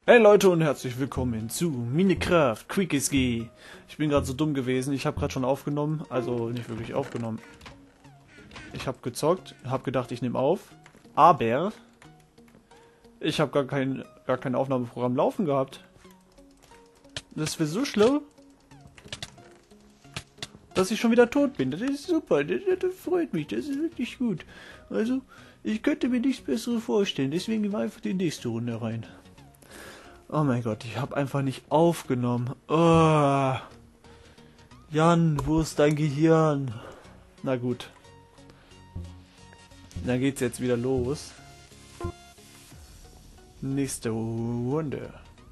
Hey Leute und herzlich willkommen zu Minecraft Quick SG. Ich bin gerade so dumm gewesen, ich habe gerade schon aufgenommen, also nicht wirklich aufgenommen. Ich habe gezockt, habe gedacht, ich nehme auf, aber ich habe gar kein Aufnahmeprogramm laufen gehabt. Das wäre so schlau, dass ich schon wieder tot bin. Das ist super, das freut mich, das ist wirklich gut. Also, ich könnte mir nichts Besseres vorstellen, deswegen war einfach die nächste Runde rein. Oh mein Gott, ich habe einfach nicht aufgenommen. Oh. Jan, wo ist dein Gehirn? Na gut. Dann geht's jetzt wieder los. Nächste Runde.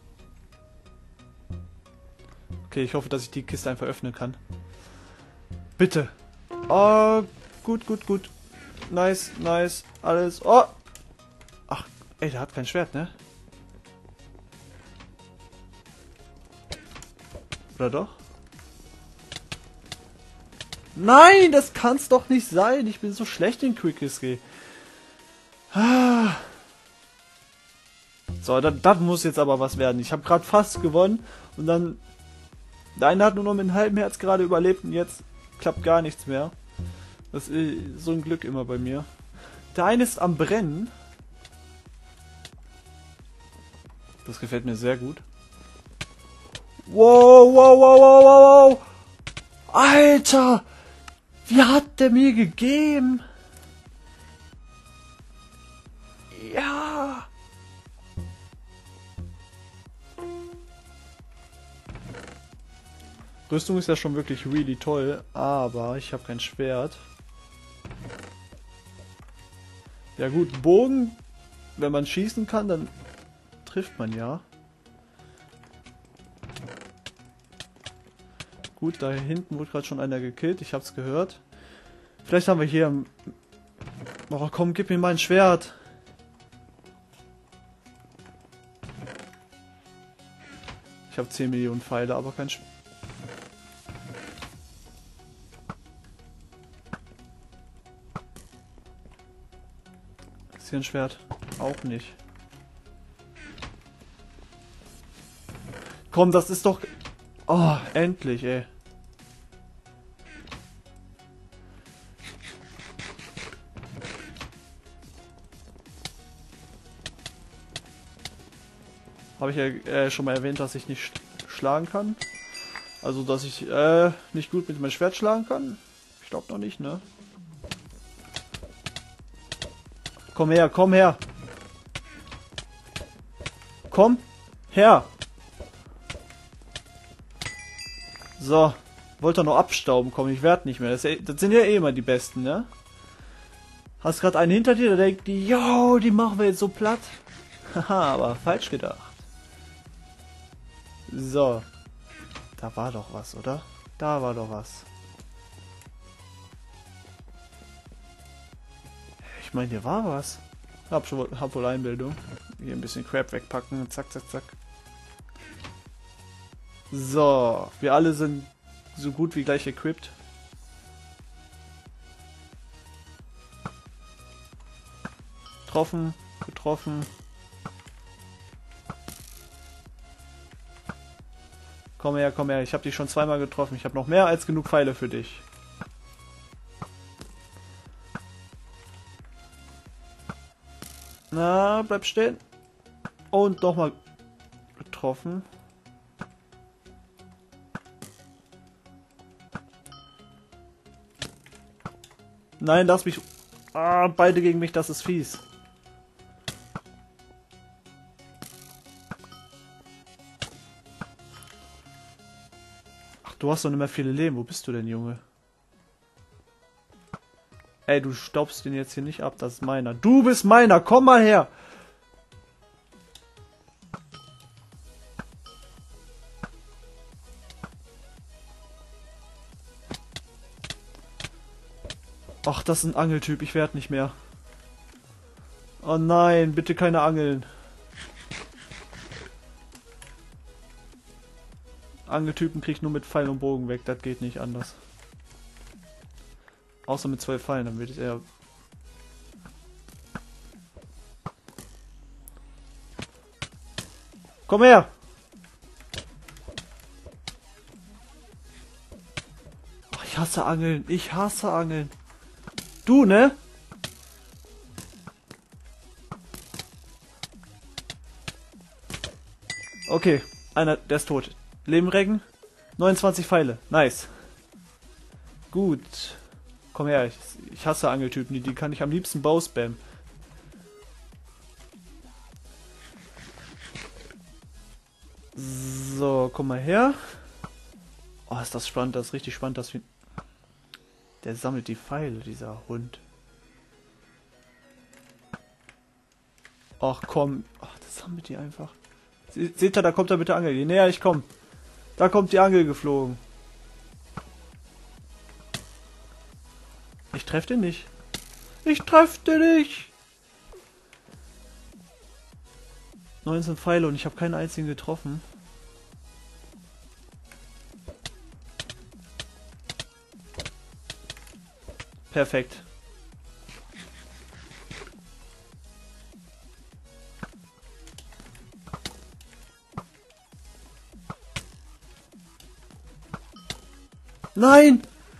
Okay, ich hoffe, dass ich die Kiste einfach öffnen kann. Bitte. Oh, gut, gut, gut. Nice, nice. Alles. Oh. Ach, ey, der hat kein Schwert, ne? Oder doch? Nein, das kann's doch nicht sein. Ich bin so schlecht in Quick SG. So, das muss jetzt aber was werden. Ich habe gerade fast gewonnen und dann... Der eine hat nur noch mit einem halben Herz gerade überlebt und jetzt klappt gar nichts mehr. Das ist so ein Glück immer bei mir. Der eine ist am Brennen. Das gefällt mir sehr gut. Wow, wow, wow, wow, wow, wow. Alter! Wie hat der mir gegeben? Ja! Rüstung ist ja schon wirklich really toll, aber ich habe kein Schwert. Ja gut, Bogen, wenn man schießen kann, dann trifft man ja. Gut, da hinten wurde gerade schon einer gekillt, ich hab's gehört. Vielleicht haben wir hier... Oh komm, gib mir mein Schwert. Ich habe 10 Millionen Pfeile, aber kein Schwert. Ist hier ein Schwert? Auch nicht. Komm, das ist doch... Oh, endlich, ey. Habe ich ja schon mal erwähnt, dass ich nicht schlagen kann. Also, dass ich nicht gut mit meinem Schwert schlagen kann. Ich glaube noch nicht, ne? Komm her, komm her. Komm her. So. Wollte er noch abstauben, komm, ich werde nicht mehr. Das sind ja eh immer die Besten, ne? Hast gerade einen hinter dir, der denkt, yo, die machen wir jetzt so platt. Haha, aber falsch gedacht. So. Da war doch was, oder? Da war doch was. Ich meine, hier war was. Hab wohl Einbildung. Hier ein bisschen Crap wegpacken. Zack, zack, zack. So. Wir alle sind so gut wie gleich equipped. Getroffen. Getroffen. Komm her, komm her. Ich habe dich schon zweimal getroffen. Ich habe noch mehr als genug Pfeile für dich. Na, bleib stehen. Und nochmal getroffen. Nein, lass mich... Ah, beide gegen mich, das ist fies. Ach, du hast doch nicht mehr viele Leben. Wo bist du denn, Junge? Ey, du staubst den jetzt hier nicht ab, das ist meiner. Du bist meiner, komm mal her! Ach, das ist ein Angeltyp, ich werde nicht mehr. Oh nein, bitte keine Angeln. Angeltypen krieg ich nur mit Pfeil und Bogen weg, das geht nicht anders. Außer mit 2 Pfeilen, dann würde ich eher... Komm her! Ach, ich hasse Angeln. Ich hasse Angeln. Du, ne? Okay, einer, der ist tot. Leben recken. 29 Pfeile. Nice. Gut. Komm her, ich hasse Angeltypen. Die kann ich am liebsten bauspammen. So, komm mal her. Oh, ist das spannend. Das ist richtig spannend. Der sammelt die Pfeile, dieser Hund. Ach komm. Ach, das sammelt die einfach. Seht ihr, da kommt er mit der Angel. Je näher ich komme. Da kommt die Angel geflogen. Ich treffe den nicht. Ich treffe den nicht. 19 Pfeile und ich habe keinen einzigen getroffen. Perfekt. Nein!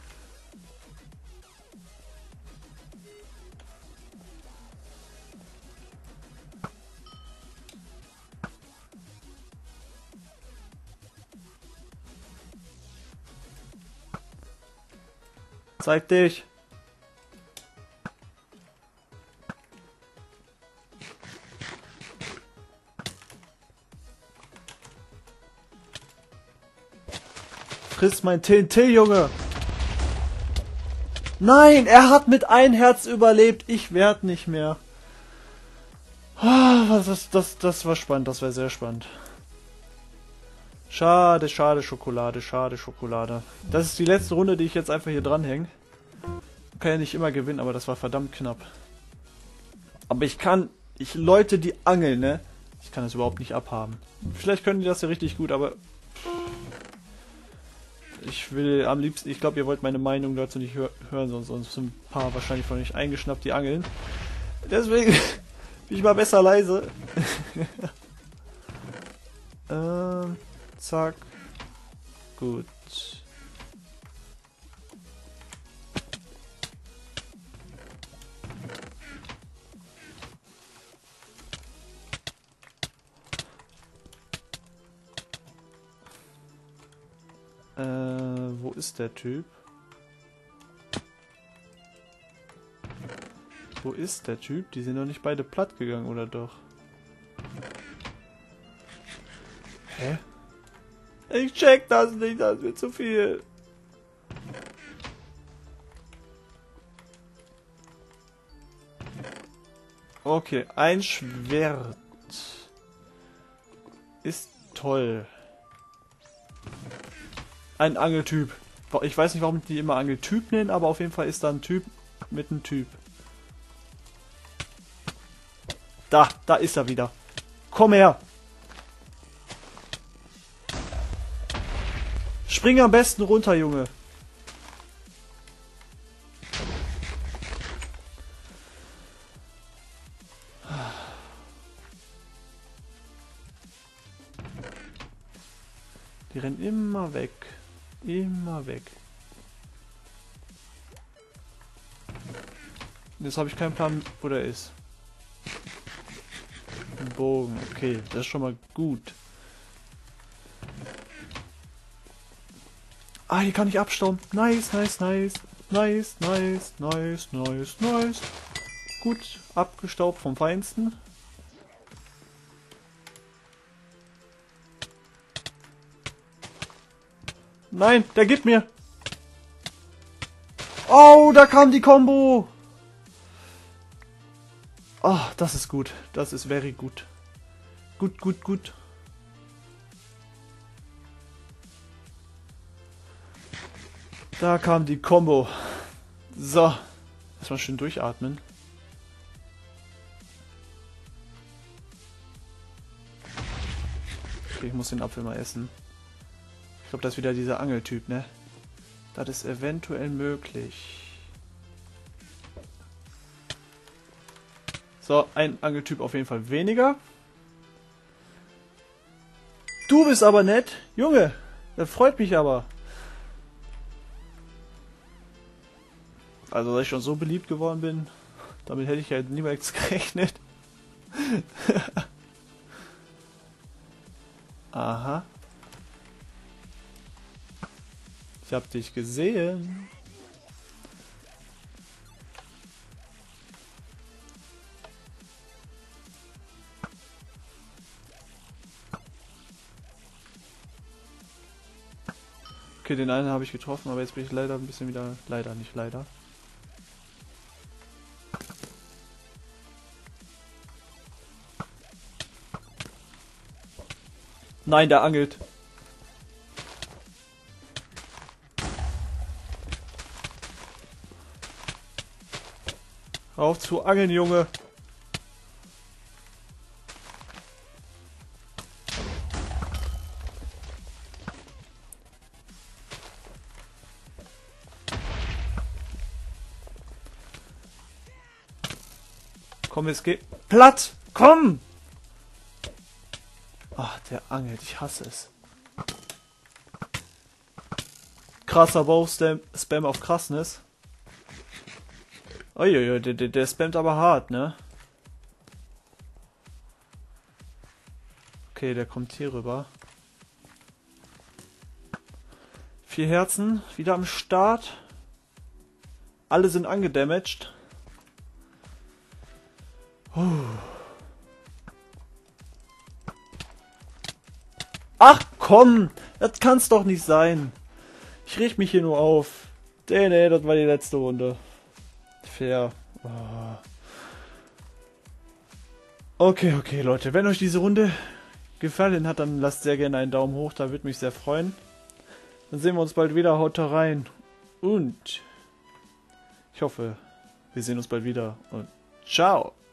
Zeig dich! Friss mein TNT, Junge! Nein, er hat mit ein Herz überlebt. Ich werd nicht mehr. Das war spannend, das war sehr spannend. Schade, schade Schokolade, schade Schokolade. Das ist die letzte Runde, die ich jetzt einfach hier dranhänge. Kann ja nicht immer gewinnen, aber das war verdammt knapp. Aber ich läute die Angel, ne? Ich kann das überhaupt nicht abhaben. Vielleicht können die das ja richtig gut, aber ich will am liebsten, ich glaube, ihr wollt meine Meinung dazu nicht hören, sonst sind ein paar wahrscheinlich von euch eingeschnappt, die angeln. Deswegen bin ich mal besser leise. Zack. Gut. Wo ist der Typ? Wo ist der Typ? Die sind doch nicht beide platt gegangen, oder doch? Hä? Ich check das nicht, das wird zu viel. Okay, ein Schwert. Ist toll. Ein Angeltyp. Ich weiß nicht, warum die immer Angeltyp nennen, aber auf jeden Fall ist da ein Typ mit einem Typ. Da ist er wieder. Komm her. Spring am besten runter, Junge. Die rennen immer weg. Immer weg. Jetzt habe ich keinen Plan, wo der ist. Ein Bogen, okay, das ist schon mal gut. Ah, hier kann ich abstauben. Nice, nice, nice. Nice, nice, nice, nice, nice. Gut, abgestaubt vom Feinsten. Nein, der gibt mir. Oh, da kam die Combo. Oh, das ist gut. Das ist very gut. Gut, gut, gut. Da kam die Combo. So. Erstmal schön durchatmen. Okay, ich muss den Apfel mal essen. Ich glaube, das ist wieder dieser Angeltyp, ne? Das ist eventuell möglich. So, ein Angeltyp auf jeden Fall weniger. Du bist aber nett. Junge, das freut mich aber. Also, dass ich schon so beliebt geworden bin, damit hätte ich ja niemals gerechnet. Aha. Ich hab dich gesehen. Okay, den einen habe ich getroffen, aber jetzt bin ich leider ein bisschen wieder... Leider, nicht leider. Nein, der angelt. Hör auf zu angeln, Junge. Komm, es geht. Platt! Komm! Ach, der angelt. Ich hasse es. Krasser Bauch-Spam auf Krassness. Uiuiui, der spammt aber hart, ne? Okay, der kommt hier rüber. 4 Herzen, wieder am Start. Alle sind angedamaged. Ach komm, das kann's doch nicht sein. Ich reg mich hier nur auf. Nee, das war die letzte Runde. Fair. Oh. Okay, Leute. Wenn euch diese Runde gefallen hat, dann lasst sehr gerne einen Daumen hoch. Da würde mich sehr freuen. Dann sehen wir uns bald wieder. Haut rein. Und ich hoffe, wir sehen uns bald wieder. Und ciao.